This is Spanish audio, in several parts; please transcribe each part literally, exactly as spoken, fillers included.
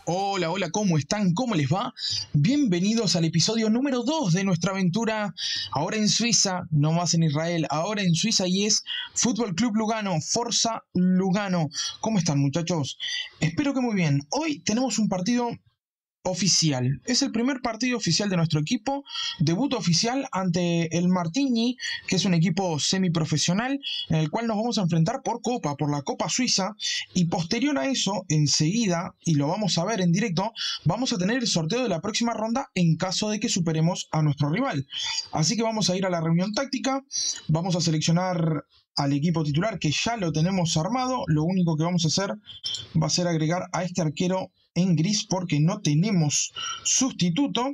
Hola, hola, ¿cómo están? ¿Cómo les va? Bienvenidos al episodio número dos de nuestra aventura, ahora en Suiza, no más en Israel, ahora en Suiza, y es Fútbol Club Lugano, Forza Lugano. ¿Cómo están, muchachos? Espero que muy bien. Hoy tenemos un partido oficial. Es el primer partido oficial de nuestro equipo, debut oficial ante el Martigny, que es un equipo semiprofesional en el cual nos vamos a enfrentar por Copa, por la Copa Suiza, y posterior a eso, enseguida, y lo vamos a ver en directo, vamos a tener el sorteo de la próxima ronda en caso de que superemos a nuestro rival. Así que vamos a ir a la reunión táctica, vamos a seleccionar al equipo titular, que ya lo tenemos armado. Lo único que vamos a hacer va a ser agregar a este arquero en gris porque no tenemos sustituto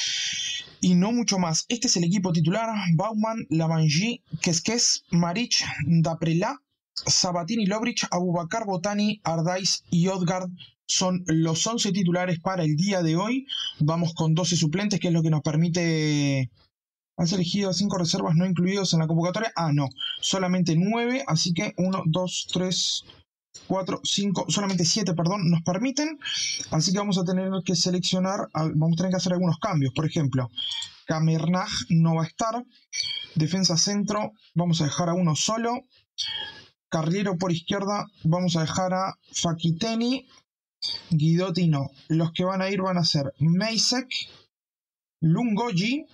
y no mucho más. Este es el equipo titular: Baumann, Lamangi, Keskes, Maric, Daprela, Sabatini, Lovric, Abubakar, Botani, Ardaiz y Odgaard son los once titulares para el día de hoy. Vamos con doce suplentes, que es lo que nos permite... ¿Has elegido a cinco reservas no incluidos en la convocatoria? Ah, no, solamente nueve, así que uno, dos, tres, cuatro, cinco, solamente siete, perdón, nos permiten. Así que vamos a tener que seleccionar, vamos a tener que hacer algunos cambios. Por ejemplo, Camernach no va a estar. Defensa centro, vamos a dejar a uno solo. Carriero por izquierda, vamos a dejar a Fakiteni. Guidotti no. Los que van a ir van a ser Meisek, Lungoji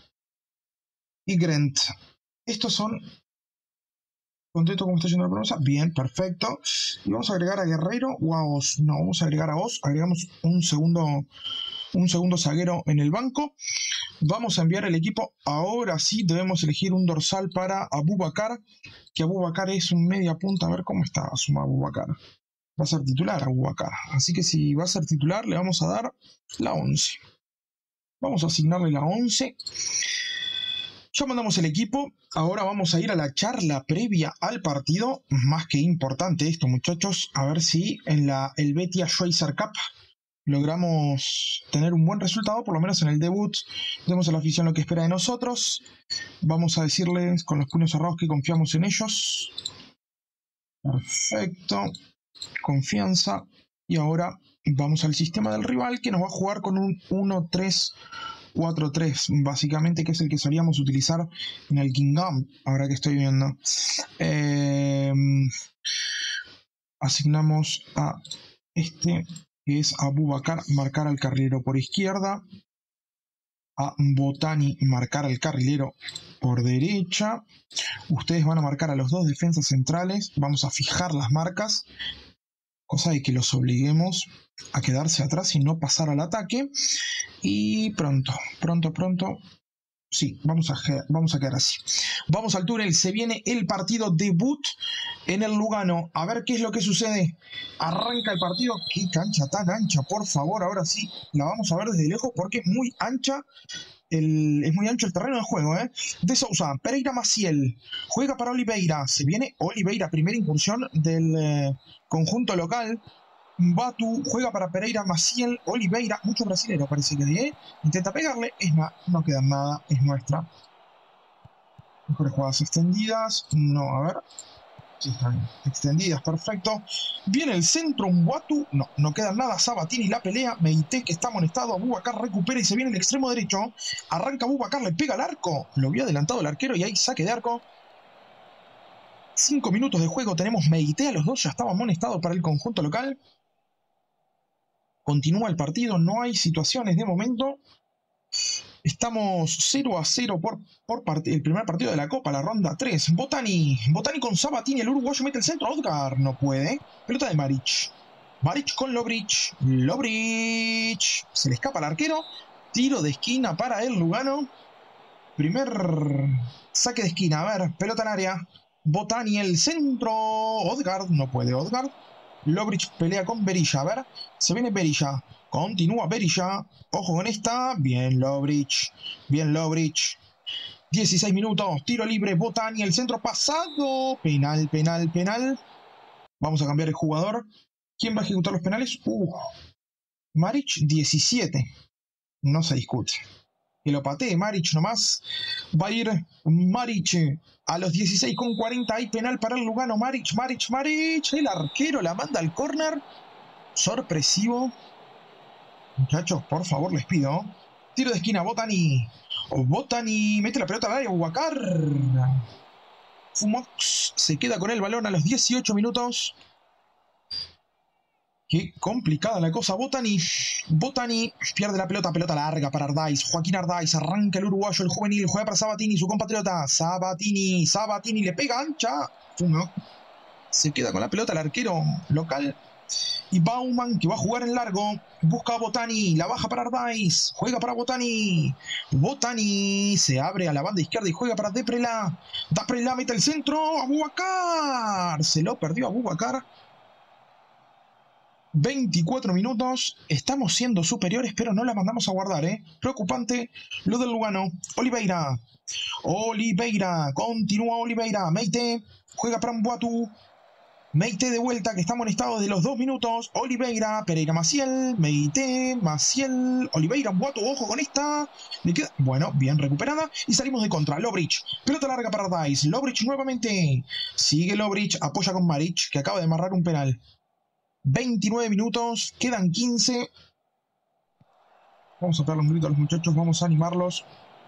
y Grant. Estos son... ¿Contento cómo está yendo la promesa? Bien, perfecto. Y vamos a agregar a Guerreiro o a Oz. No, vamos a agregar a Oz. Agregamos un segundo, un segundo zaguero en el banco. Vamos a enviar el equipo. Ahora sí debemos elegir un dorsal para Abubakar, que Abubakar es un media punta. A ver cómo está suma Abubakar. Va a ser titular Abubakar. Así que si va a ser titular, le vamos a dar la once. Vamos a asignarle la once. Ya mandamos el equipo, ahora vamos a ir a la charla previa al partido. Más que importante esto, muchachos, a ver si en la Helvetia Schweizer Cup logramos tener un buen resultado, por lo menos en el debut. Demos a la afición lo que espera de nosotros. Vamos a decirles con los puños cerrados que confiamos en ellos. Perfecto, confianza. Y ahora vamos al sistema del rival, que nos va a jugar con un uno tres cuatro tres, básicamente, que es el que solíamos utilizar en el Kingdom, ahora que estoy viendo. Eh, asignamos a este, que es Abubakar, marcar al carrilero por izquierda, a Botani, marcar al carrilero por derecha. Ustedes van a marcar a los dos defensas centrales. Vamos a fijar las marcas, cosa de que los obliguemos a quedarse atrás y no pasar al ataque. Y pronto, pronto, pronto, sí, vamos a, vamos a quedar así. Vamos al túnel, se viene el partido debut en el Lugano. A ver qué es lo que sucede. Arranca el partido. Qué cancha tan ancha, por favor. Ahora sí, la vamos a ver desde lejos porque es muy ancha. El, es muy ancho el terreno de juego, ¿eh? De Sousa, Pereira Maciel, juega para Oliveira. Se viene Oliveira, primera incursión del eh, conjunto local. Batu juega para Pereira, Maciel, Oliveira, mucho brasilero parece que ¿eh? Intenta pegarle, es na no queda nada, es nuestra. Mejores jugadas extendidas, no, a ver, sí están extendidas, perfecto. Viene el centro, un Batu, no, no queda nada. Sabatini la pelea, Meite que está amonestado, Abubakar recupera y se viene el extremo derecho. Arranca Abubakar, le pega al arco, lo vio adelantado el arquero y hay saque de arco. Cinco minutos de juego, tenemos Meite a los dos, ya estaba amonestado para el conjunto local. Continúa el partido, no hay situaciones de momento. Estamos cero a cero por, por el primer partido de la Copa, la ronda tres. Botani, Botani con Sabatini, el uruguayo mete el centro. Odgaard no puede. Pelota de Maric. Maric con Lovric. Lovric. Se le escapa al arquero. Tiro de esquina para el Lugano. Primer saque de esquina. A ver, pelota en área. Botani, el centro. Odgaard no puede. Odgaard. Lovric pelea con Berilla, a ver, se viene Berilla, continúa Berilla, ojo con esta, bien Lovric, bien Lovric, dieciséis minutos, tiro libre, Botani, el centro pasado, penal, penal, penal, vamos a cambiar el jugador. ¿Quién va a ejecutar los penales? Uh, Maric, diecisiete, no se discute. Que lo patee Maric nomás. Va a ir Maric a los dieciséis con cuarenta. Hay penal para el Lugano. Maric, Maric, Maric. El arquero la manda al córner. Sorpresivo. Muchachos, por favor, les pido. Tiro de esquina, Botany. Botany mete la pelota al área, Abubakar. Fumox se queda con el balón a los dieciocho minutos. Qué complicada la cosa. Botany. Botany pierde la pelota. Pelota larga para Ardáiz. Joaquín Ardáiz. Arranca el uruguayo, el juvenil. Juega para Sabatini, su compatriota. Sabatini. Sabatini le pega ancha. Fumox se queda con la pelota el arquero local. Y Bauman, que va a jugar en largo, busca a Botany, la baja para Ardáiz, juega para Botany. Botany se abre a la banda izquierda y juega para Deprela. Deprela mete el centro, Abubakar. Se lo perdió Abubakar. veinticuatro minutos, estamos siendo superiores, pero no la mandamos a guardar, ¿eh? Preocupante lo del Lugano. Oliveira. Oliveira, continúa Oliveira. Meite, juega para Mbuatu. Meite de vuelta, que está amonestado desde los dos minutos. Oliveira, Pereira, Maciel, Meite, Maciel, Oliveira, Mbuatu, ojo con esta. Le queda, bueno, bien recuperada. Y salimos de contra. Lobrich, pelota larga para Ardáiz. Lobrich nuevamente. Sigue Lobrich, apoya con Maric, que acaba de amarrar un penal. veintinueve minutos, quedan quince. Vamos a darle un grito a los muchachos, vamos a animarlos.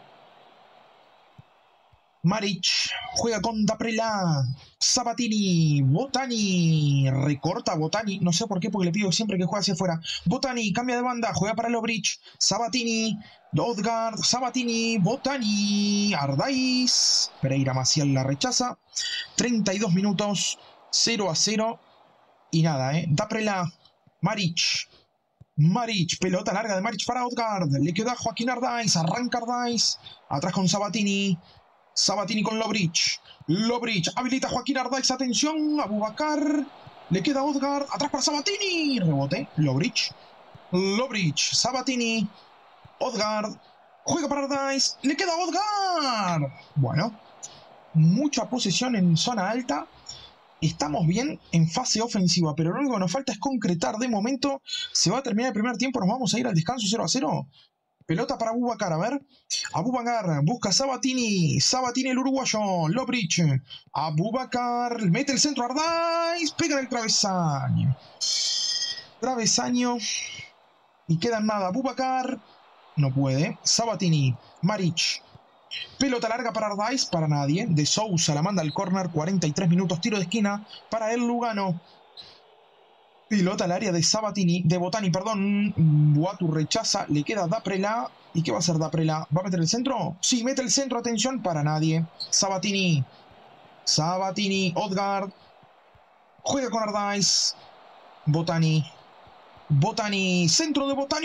Maric juega con Deprela. Sabatini. Botany. Recorta Botany. No sé por qué, porque le pido siempre que juegue hacia afuera. Botany cambia de banda. Juega para Lobrich. Sabatini. Odgaard. Sabatini. Botany. Ardáiz. Pereira Maciel la rechaza. treinta y dos minutos. cero a cero. Y nada, ¿eh? Deprela. Maric. Maric, pelota larga de Maric para Odgaard. Le queda Joaquín Ardáiz. Arranca Ardáiz. Atrás con Sabatini. Sabatini con Lobrich. Lobrich habilita a Joaquín Ardáiz. Atención, Abubakar. Le queda Odgaard. Atrás para Sabatini. Rebote. Lobrich. Lobrich. Sabatini. Odgaard. Juega para Ardáiz. Le queda Odgaard. Bueno. Mucha posesión en zona alta. Estamos bien en fase ofensiva, pero lo único que nos falta es concretar. De momento se va a terminar el primer tiempo. Nos vamos a ir al descanso cero a cero. Pelota para Abubakar, a ver. Abubakar busca a Sabatini. Sabatini el uruguayo. Lobrich. Abubakar mete el centro. Ardáiz. Pega en el travesaño. Travesaño. Y queda en nada. Abubakar. No puede. Sabatini. Maric. Pelota larga para Ardáiz. Para nadie. De Sousa la manda al córner. cuarenta y tres minutos. Tiro de esquina para el Lugano. Pilota al área de Sabatini, de Botany, perdón. Mbuatu rechaza, le queda Deprela. ¿Y qué va a hacer Deprela? ¿Va a meter el centro? Sí, mete el centro, atención, para nadie. Sabatini. Sabatini, Odgaard. Juega con Ardáiz. Botany. Botany, centro de Botany,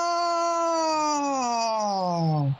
Odgaard.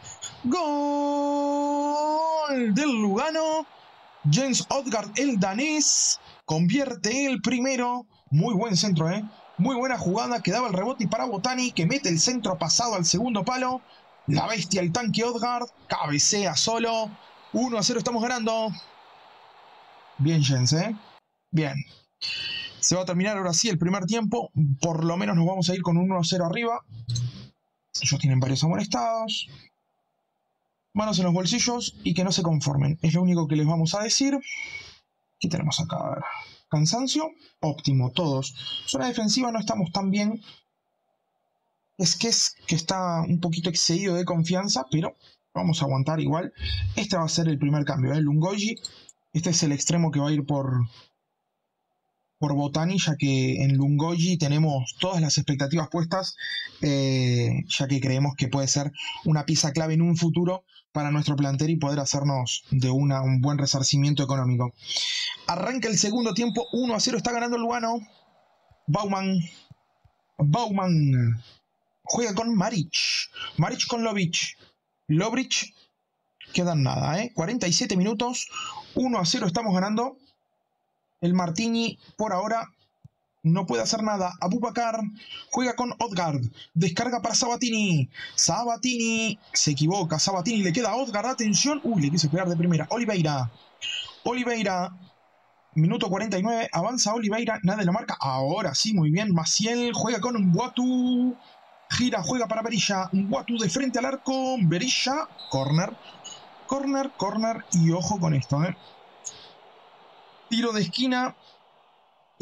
Gol del Lugano. Jens Odgaard, el danés, convierte el primero. Muy buen centro, ¿eh? Muy buena jugada, que daba el rebote para Botany, que mete el centro pasado al segundo palo. La bestia, el tanque Odgaard, cabecea solo. uno a cero estamos ganando. Bien, Jens, ¿eh? Bien. Se va a terminar ahora sí el primer tiempo. Por lo menos nos vamos a ir con un uno a cero arriba. Ellos tienen varios amonestados. Manos en los bolsillos y que no se conformen. Es lo único que les vamos a decir. ¿Qué tenemos acá? A ver. Cansancio, óptimo, todos. Zona defensiva no estamos tan bien. Es que es que está un poquito excedido de confianza, pero vamos a aguantar igual. Este va a ser el primer cambio, ¿eh? Lungoji. Este es el extremo que va a ir por, por Botany, ya que en Lungoji tenemos todas las expectativas puestas, eh, ya que creemos que puede ser una pieza clave en un futuro para nuestro plantel y poder hacernos de una, un buen resarcimiento económico. Arranca el segundo tiempo, uno a cero, está ganando el Lugano. Bauman. Bauman. Juega con Maric. Maric con Lobrich. Lobrich. Quedan nada, ¿eh? cuarenta y siete minutos. uno a cero estamos ganando. El Martini por ahora no puede hacer nada. Abubakar juega con Odgaard. Descarga para Sabatini. Sabatini. Se equivoca. Sabatini le queda a Odgaard. Atención. Uy, le quiso pegar de primera. Oliveira. Oliveira. Minuto cuarenta y nueve. Avanza Oliveira. Nadie lo marca. Ahora sí, muy bien. Maciel juega con Mbuatu. Gira, juega para Berilla. Mbuatu de frente al arco. Berilla. Corner. Corner, corner. Y ojo con esto, ¿eh? Tiro de esquina.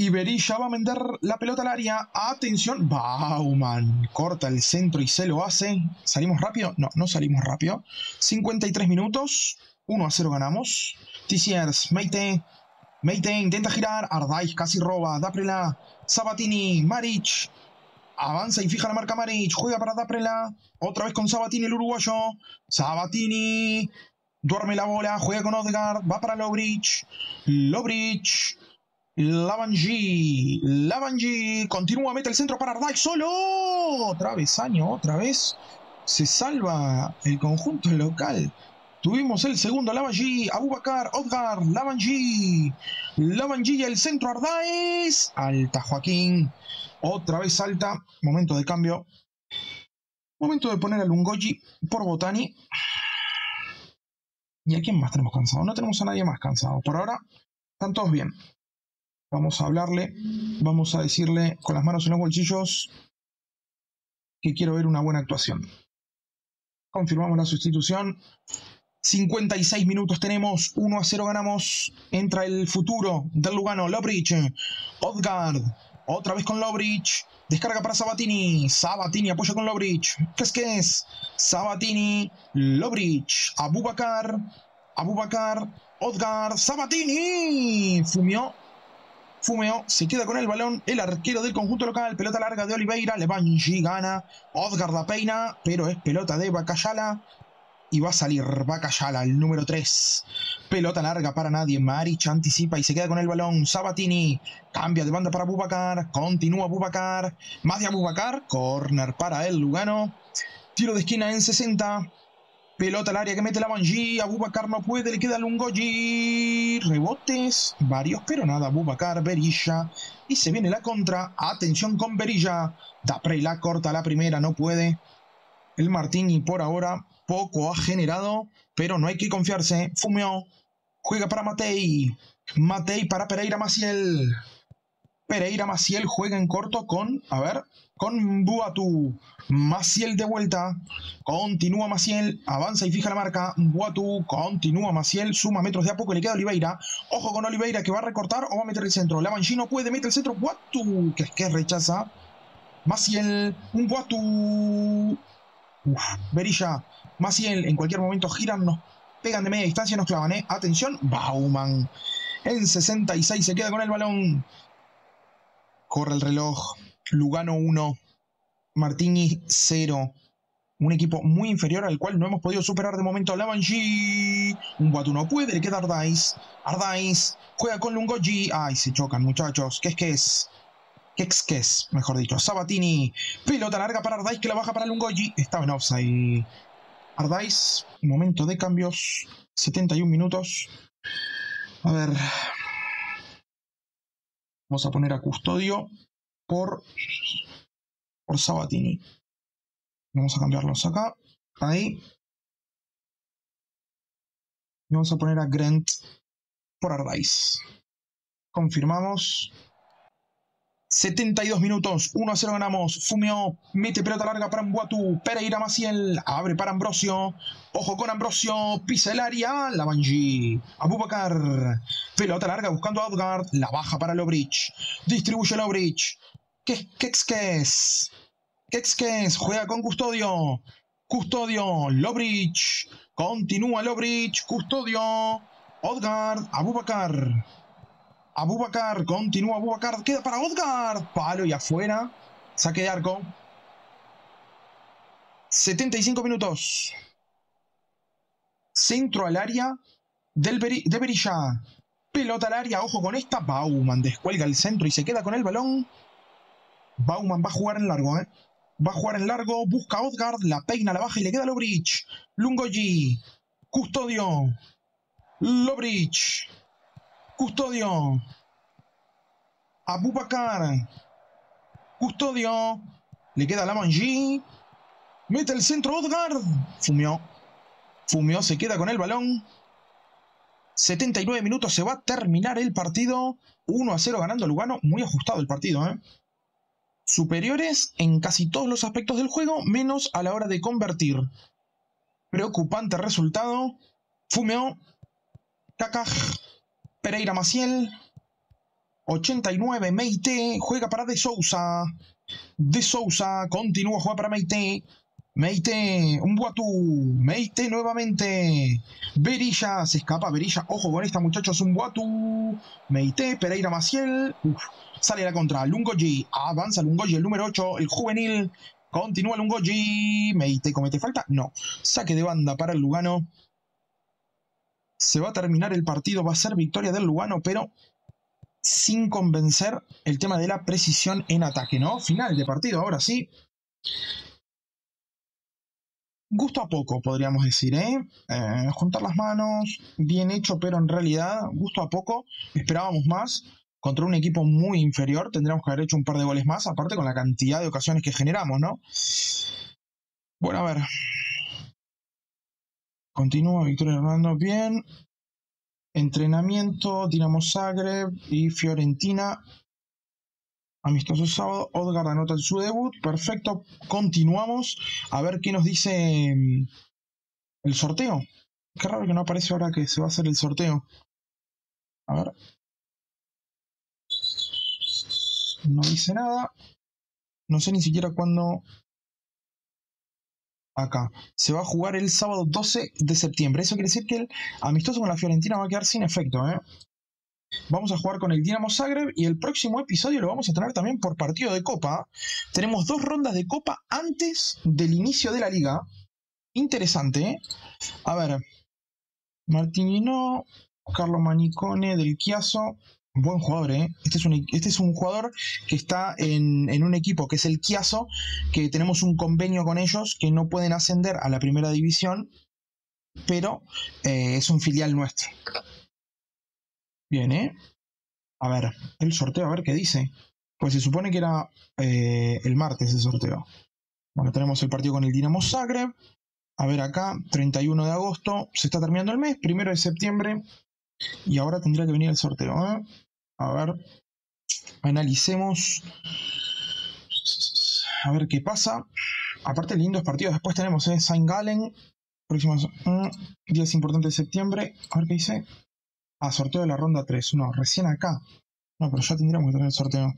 Y Berisha va a meter la pelota al área. Atención. Bauman corta el centro y se lo hace. ¿Salimos rápido? No, no salimos rápido. cincuenta y tres minutos. uno a cero ganamos. Tissiers, Meite. Meite intenta girar. Ardaiz casi roba. Daprela. Sabatini. Maric. Avanza y fija la marca Maric. Juega para Daprela. Otra vez con Sabatini el uruguayo. Sabatini. Duerme la bola. Juega con Odegaard. Va para Lovric. Lovric. Lavangi. Lavangi. Continúa. Mete el centro para Ardaiz. Solo. Travesaño. Otra vez. Se salva el conjunto local. Tuvimos el segundo, Lavangi, Abubakar, Odegaard, Lavangi, Lavangi y el centro Ardaiz. Alta Joaquín, otra vez alta, momento de cambio. Momento de poner a Lungoji por Botani. ¿Y a quién más tenemos cansado? No tenemos a nadie más cansado. Por ahora están todos bien. Vamos a hablarle, vamos a decirle con las manos en los bolsillos que quiero ver una buena actuación. Confirmamos la sustitución. cincuenta y seis minutos tenemos, uno a cero ganamos. Entra el futuro del Lugano, Lovric, Odegaard, otra vez con Lovric, descarga para Sabatini, Sabatini apoya con Lovric, ¿qué es que es? Sabatini, Lovric, Abubakar, Abubakar, Odegaard, Sabatini, fumió, fumeó, se queda con el balón el arquero del conjunto local, pelota larga de Oliveira, Lavangi gana, Odegaard la peina, pero es pelota de Bacayala. Y va a salir Bacayala, el número tres. Pelota larga para nadie. Maric anticipa y se queda con el balón. Sabatini cambia de banda para Abubakar. Continúa Abubakar. Más de Abubakar. Corner para el Lugano. Tiro de esquina en sesenta. Pelota al área que mete Lavangi. Abubakar no puede. Le queda Lungoji. Rebotes. Varios, pero nada. Abubakar, Berisha. Y se viene la contra. Atención con Berisha. Daprela corta la primera. No puede. El Martini por ahora poco ha generado, pero no hay que confiarse. Fumeó, juega para Matei, Matei para Pereira Maciel. Pereira Maciel juega en corto con, a ver, con Boatu. Maciel de vuelta, continúa Maciel, avanza y fija la marca. Boatu, continúa Maciel, suma metros de a poco y le queda Oliveira. Ojo con Oliveira que va a recortar o va a meter el centro. Lavangi no puede, mete el centro. Boatu, que es que rechaza. Maciel, un Boatu. Uf, Berisha, Maciel, en cualquier momento giran, nos pegan de media distancia, nos clavan, ¿eh? Atención, Bauman. En sesenta y seis se queda con el balón. Corre el reloj. Lugano uno, Martini cero. Un equipo muy inferior al cual no hemos podido superar de momento. Lavangi. Un Boatu no puede, le queda Ardaiz. Ardaiz juega con Lungoji. Ay, se chocan, muchachos. ¿Qué es que es? ¿Qué es que es? Mejor dicho. Sabatini. Pelota larga para Ardaiz que la baja para Lungoji. Estaba en offside. Ardaiz. Momento de cambios. setenta y un minutos. A ver. Vamos a poner a Custodio por, por Sabatini. Vamos a cambiarlos acá. Ahí. Y vamos a poner a Grant por Ardaiz. Confirmamos. setenta y dos minutos, uno a cero ganamos. Fumeó, mete pelota larga para Boatu. Pereira Maciel, abre para Ambrosio. Ojo con Ambrosio, pisa el área. Lavangi, Abubakar. Pelota larga buscando a Odegaard. La baja para Lovric. Distribuye Lovric. ¿Qué, qué es que es? ¿Qué es que es? Juega con Custodio. Custodio, Lovric. Continúa Lovric. Custodio. Odegaard, Abubakar. Abubakar, continúa Abubakar, queda para Odegaard, palo y afuera, saque de arco. setenta y cinco minutos. Centro al área del Beri de Berisha. Pelota al área, ojo con esta. Bauman descuelga el centro y se queda con el balón. Bauman va a jugar en largo, ¿eh? Va a jugar en largo, busca a Odegaard, la peina, la baja y le queda a Lovric. Lungoji, Custodio, Lovric. Custodio. Abubakar. Custodio. Le queda Lavangi. Mete el centro Odegaard. Fumió. Fumió, se queda con el balón. setenta y nueve minutos, se va a terminar el partido. uno a cero ganando Lugano. Muy ajustado el partido, ¿eh? Superiores en casi todos los aspectos del juego, menos a la hora de convertir. Preocupante resultado. Fumió. Kakaj. Pereira Maciel. ochenta y nueve, Meite juega para De Sousa. De Sousa continúa a jugar para Meite. Meite, un Boatú, Meite nuevamente. Berilla, se escapa Berilla. Ojo con esta, muchachos, un Boatú. Meite, Pereira Maciel. Uf, sale la contra. Lungoji, avanza Lungoji, el número ocho, el juvenil. Continúa Lungoji. Meite comete falta. No. Saque de banda para el Lugano. Se va a terminar el partido. Va a ser victoria del Lugano, pero sin convencer el tema de la precisión en ataque, ¿no? Final de partido, ahora sí. Gusto a poco, podríamos decir, ¿eh? ¿eh? Juntar las manos, bien hecho, pero en realidad, gusto a poco. Esperábamos más. Contra un equipo muy inferior, tendríamos que haber hecho un par de goles más, aparte con la cantidad de ocasiones que generamos, ¿no? Bueno, a ver. Continúa Victoria Hernando, bien. Entrenamiento, Dinamo Zagreb y Fiorentina. Amistoso sábado, Odgaard anota su debut, perfecto, continuamos. A ver qué nos dice el sorteo. Qué raro que no aparece ahora que se va a hacer el sorteo. A ver. No dice nada. No sé ni siquiera cuándo. Acá. Se va a jugar el sábado doce de septiembre. Eso quiere decir que el amistoso con la Fiorentina va a quedar sin efecto, ¿eh? Vamos a jugar con el Dinamo Zagreb y el próximo episodio lo vamos a tener también por partido de Copa. Tenemos dos rondas de Copa antes del inicio de la liga. Interesante, ¿eh? A ver. Martinino, Carlo Manicone del Chiasso. Buen jugador, ¿eh? Este es un, este es un jugador que está en, en un equipo que es el Chiasso, que tenemos un convenio con ellos que no pueden ascender a la primera división, pero eh, es un filial nuestro. Bien, ¿eh? A ver, el sorteo, a ver qué dice. Pues se supone que era eh, el martes el sorteo. Bueno, tenemos el partido con el Dinamo Zagreb. A ver acá, treinta y uno de agosto. Se está terminando el mes, primero de septiembre. Y ahora tendría que venir el sorteo, ¿eh? A ver, analicemos. A ver qué pasa. Aparte, lindos partidos. Después tenemos ¿eh? Saint Gallen. Próximos mm, días importantes de septiembre. A ver qué dice. Ah, sorteo de la ronda tres. No, recién acá. No, pero ya tendríamos que tener el sorteo.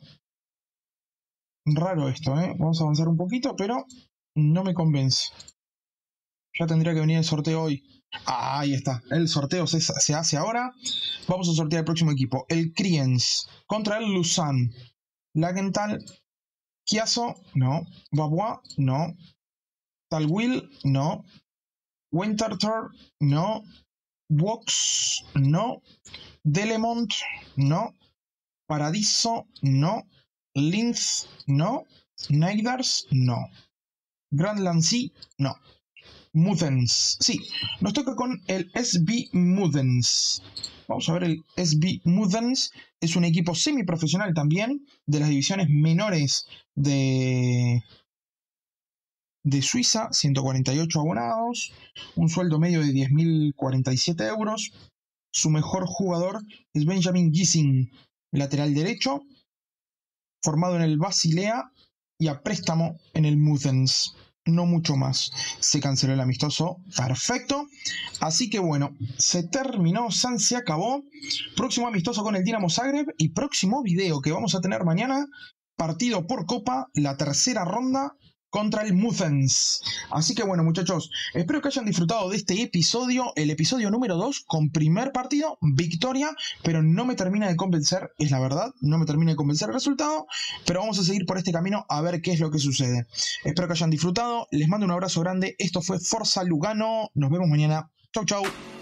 Raro esto, ¿eh? Vamos a avanzar un poquito, pero no me convence. Ya tendría que venir el sorteo hoy. Ah, ahí está. El sorteo se, se hace ahora. Vamos a sortear el próximo equipo. El Kriens contra el Lausanne. Lagenthal. Chiasso, no. Babois, no. Talwil, no. Winterthur, no. Vox, no. Delemont, no. Paradiso, no. Linz, no. Neidars, no. Grand Lancy, no. Mudens, sí, nos toca con el S B Mudens. Vamos a ver el S B Mudens. Es un equipo semiprofesional también, de las divisiones menores de, de Suiza, ciento cuarenta y ocho abonados, un sueldo medio de diez mil cuarenta y siete euros. Su mejor jugador es Benjamin Gissing, lateral derecho, formado en el Basilea y a préstamo en el Mudens. No mucho más. Se canceló el amistoso. Perfecto. Así que bueno, se terminó. San se acabó. Próximo amistoso con el Dinamo Zagreb. Y próximo video que vamos a tener mañana. Partido por Copa. La tercera ronda contra el Mudens. Así que bueno, muchachos, espero que hayan disfrutado de este episodio, el episodio número dos, con primer partido, victoria, pero no me termina de convencer, es la verdad, no me termina de convencer el resultado, pero vamos a seguir por este camino a ver qué es lo que sucede. Espero que hayan disfrutado, les mando un abrazo grande, esto fue Forza Lugano, nos vemos mañana, chau chau.